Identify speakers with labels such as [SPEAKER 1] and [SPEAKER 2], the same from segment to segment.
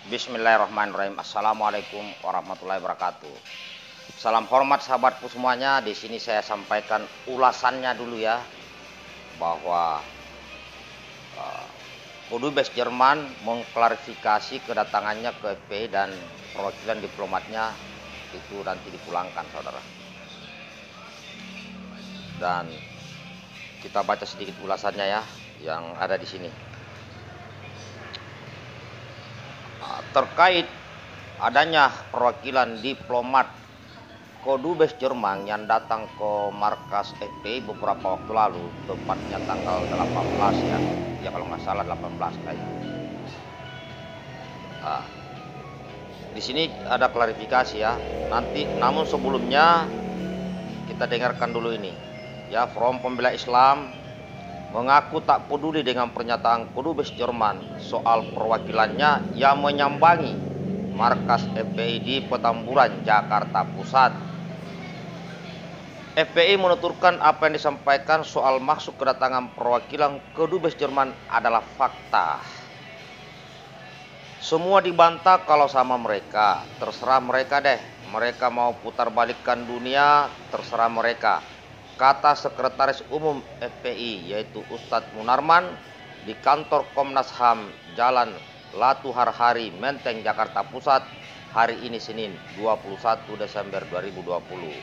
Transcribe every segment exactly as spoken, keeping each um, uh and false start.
[SPEAKER 1] Bismillahirrahmanirrahim. Assalamualaikum warahmatullahi wabarakatuh. Salam hormat sahabatku semuanya. Di sini saya sampaikan ulasannya dulu ya, bahwa uh, Kedubes Jerman mengklarifikasi kedatangannya ke F P I dan perwakilan diplomatnya itu nanti dipulangkan, saudara. Dan kita baca sedikit ulasannya ya, yang ada di sini. Terkait adanya perwakilan diplomat Kedubes Jerman yang datang ke markas F P I beberapa waktu lalu, tepatnya tanggal delapan belas ya, ya kalau nggak salah delapan belas kayak itu. Nah, di sini ada klarifikasi ya. Nanti, namun sebelumnya kita dengarkan dulu ini ya. Front Pembela Islam mengaku tak peduli dengan pernyataan Kedubes Jerman soal perwakilannya yang menyambangi markas F P I di Petamburan, Jakarta Pusat. F P I menuturkan apa yang disampaikan soal maksud kedatangan perwakilan Kedubes Jerman adalah fakta. Semua dibantah kalau sama mereka, terserah mereka deh. Mereka mau putar balikkan dunia, terserah mereka, kata Sekretaris Umum F P I yaitu Ustadz Munarman di kantor Komnas H A M Jalan Latuhar Hari, Menteng, Jakarta Pusat hari ini Senin dua puluh satu Desember dua ribu dua puluh.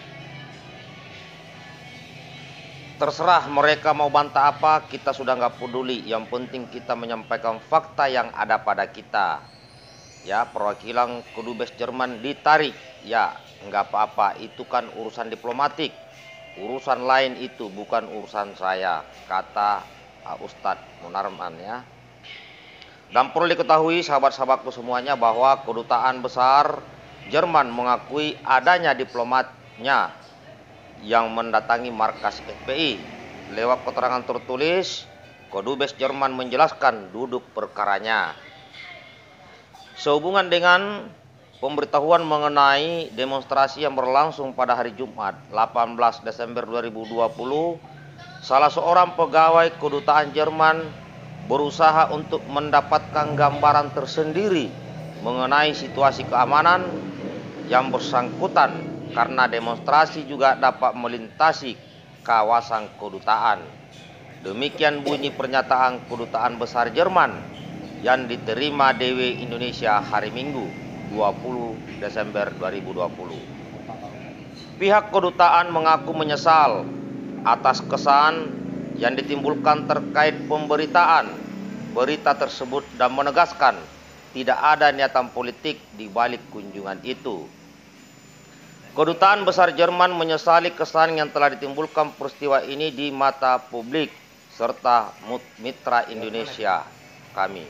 [SPEAKER 1] Terserah mereka mau bantah apa, kita sudah nggak peduli. Yang penting kita menyampaikan fakta yang ada pada kita. Ya, perwakilan Kedubes Jerman ditarik, ya nggak apa-apa, itu kan urusan diplomatik. Urusan lain itu bukan urusan saya, kata uh, Ustadz Munarman ya. Dan perlu diketahui sahabat-sahabatku semuanya bahwa kedutaan besar Jerman mengakui adanya diplomatnya yang mendatangi markas F P I. Lewat keterangan tertulis, Kedubes Jerman menjelaskan duduk perkaranya. Sehubungan dengan pemberitahuan mengenai demonstrasi yang berlangsung pada hari Jumat delapan belas Desember dua ribu dua puluh, salah seorang pegawai kedutaan Jerman berusaha untuk mendapatkan gambaran tersendiri mengenai situasi keamanan yang bersangkutan karena demonstrasi juga dapat melintasi kawasan kedutaan. Demikian bunyi pernyataan Kedutaan Besar Jerman yang diterima D W Indonesia hari Minggu dua puluh Desember dua ribu dua puluh. Pihak kedutaan mengaku menyesal atas kesan yang ditimbulkan terkait pemberitaan berita tersebut dan menegaskan tidak ada niatan politik di balik kunjungan itu. Kedutaan Besar Jerman menyesali kesan yang telah ditimbulkan peristiwa ini di mata publik serta mitra Indonesia kami.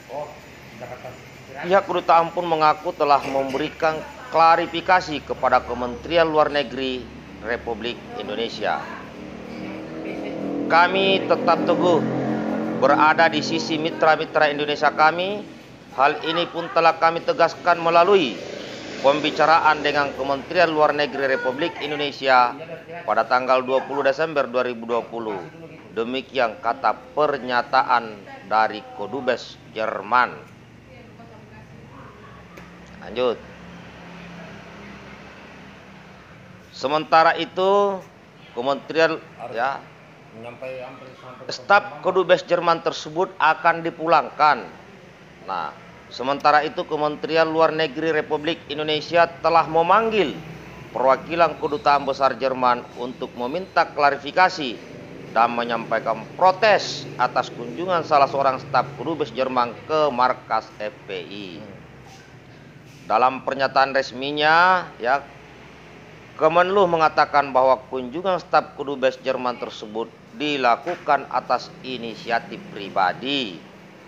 [SPEAKER 1] Pihak kedutaan pun mengaku telah memberikan klarifikasi kepada Kementerian Luar Negeri Republik Indonesia. Kami tetap teguh berada di sisi mitra-mitra Indonesia kami. Hal ini pun telah kami tegaskan melalui pembicaraan dengan Kementerian Luar Negeri Republik Indonesia pada tanggal dua puluh Desember dua ribu dua puluh. Demikian kata pernyataan dari Kedubes Jerman. Lanjut. Sementara itu, Kementerian ya, staf Kedubes Jerman tersebut akan dipulangkan. Nah, sementara itu Kementerian Luar Negeri Republik Indonesia telah memanggil perwakilan Kedutaan Besar Jerman untuk meminta klarifikasi dan menyampaikan protes atas kunjungan salah seorang staf Kedubes Jerman ke markas F P I. Dalam pernyataan resminya, ya, Kemenlu mengatakan bahwa kunjungan staf Kedubes Jerman tersebut dilakukan atas inisiatif pribadi.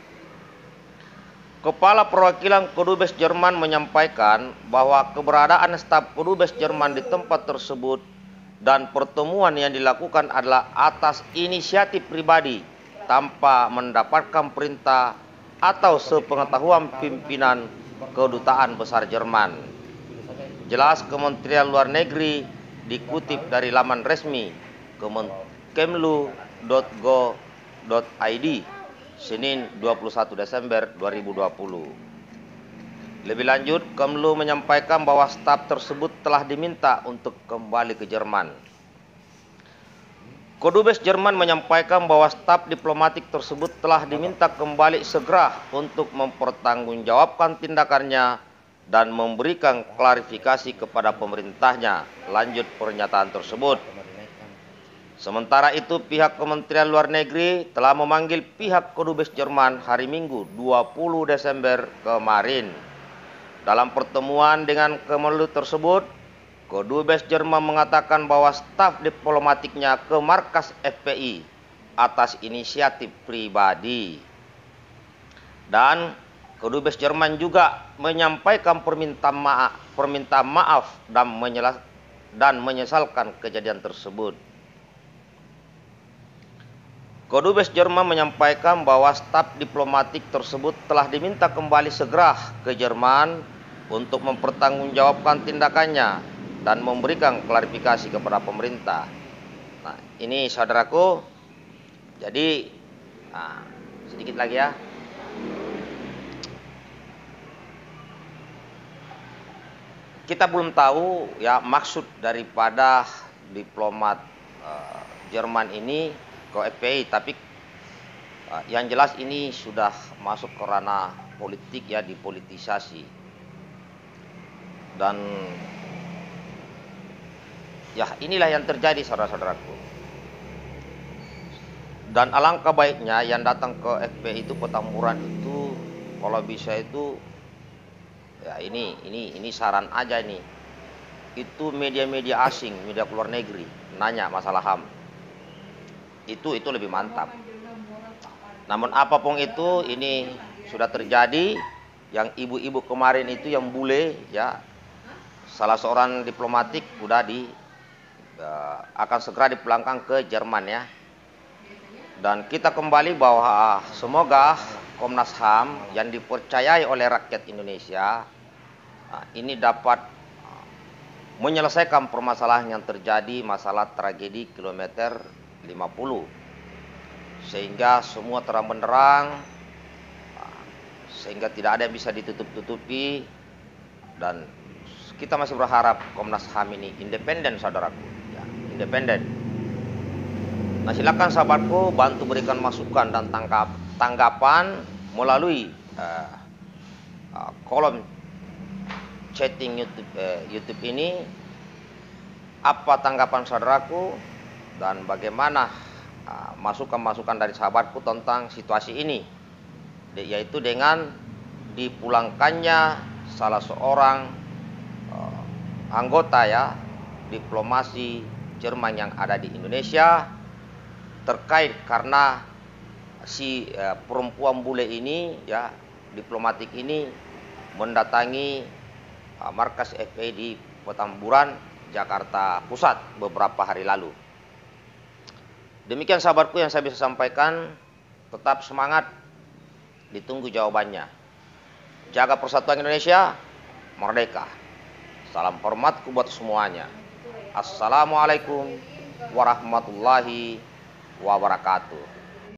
[SPEAKER 1] Kepala Perwakilan Kedubes Jerman menyampaikan bahwa keberadaan staf Kedubes Jerman di tempat tersebut dan pertemuan yang dilakukan adalah atas inisiatif pribadi tanpa mendapatkan perintah atau sepengetahuan pimpinan Kedutaan Besar Jerman. Jelas Kementerian Luar Negeri dikutip dari laman resmi kemlu dot go dot i d Senin dua puluh satu Desember dua ribu dua puluh. Lebih lanjut, Kemlu menyampaikan bahwa staf tersebut telah diminta untuk kembali ke Jerman. Kedubes Jerman menyampaikan bahwa staf diplomatik tersebut telah diminta kembali segera untuk mempertanggungjawabkan tindakannya dan memberikan klarifikasi kepada pemerintahnya. Lanjut pernyataan tersebut. Sementara itu, pihak Kementerian Luar Negeri telah memanggil pihak Kedubes Jerman hari Minggu dua puluh Desember kemarin. Dalam pertemuan dengan Kemlu tersebut, Kedubes Jerman mengatakan bahwa staf diplomatiknya ke markas F P I atas inisiatif pribadi. Dan Kedubes Jerman juga menyampaikan permintaan maaf, permintaan maaf dan, dan menyesalkan kejadian tersebut. Kedubes Jerman menyampaikan bahwa staf diplomatik tersebut telah diminta kembali segera ke Jerman untuk mempertanggungjawabkan tindakannya dan memberikan klarifikasi kepada pemerintah. Nah, ini saudaraku, jadi nah, sedikit lagi ya. Kita belum tahu ya maksud daripada diplomat uh, Jerman ini ke F P I, tapi uh, yang jelas ini sudah masuk ke ranah politik ya, dipolitisasi. Dan ya inilah yang terjadi saudara-saudaraku. Dan alangkah baiknya yang datang ke F P I itu, Petamburan itu, kalau bisa itu ya ini ini ini saran aja nih. Itu media-media asing, media luar negeri nanya masalah H A M. Itu itu lebih mantap. Namun apapun itu, ini sudah terjadi. Yang ibu-ibu kemarin itu yang bule ya, salah seorang diplomatik udah di uh, akan segera dipulangkan ke Jerman ya. Dan kita kembali bahwa semoga Komnas H A M yang dipercayai oleh rakyat Indonesia uh, ini dapat uh, menyelesaikan permasalahan yang terjadi, masalah tragedi kilometer lima puluh, sehingga semua terang benderang, sehingga tidak ada yang bisa ditutup-tutupi. Dan kita masih berharap Komnas H A M ini independen saudaraku ya, independen. Nah, silakan sahabatku bantu berikan masukan dan tangkap, tanggapan melalui uh, uh, kolom chatting YouTube, uh, YouTube ini. Apa tanggapan saudaraku dan bagaimana masukan-masukan uh, dari sahabatku tentang situasi ini, yaitu dengan dipulangkannya salah seorang uh, anggota ya diplomasi Jerman yang ada di Indonesia, terkait karena si uh, perempuan bule ini ya, diplomatik ini mendatangi uh, markas F P I di Petamburan, Jakarta Pusat beberapa hari lalu. Demikian sahabatku yang saya bisa sampaikan. Tetap semangat, ditunggu jawabannya. Jaga persatuan Indonesia, merdeka. Salam hormatku buat semuanya. Assalamualaikum warahmatullahi wabarakatuh.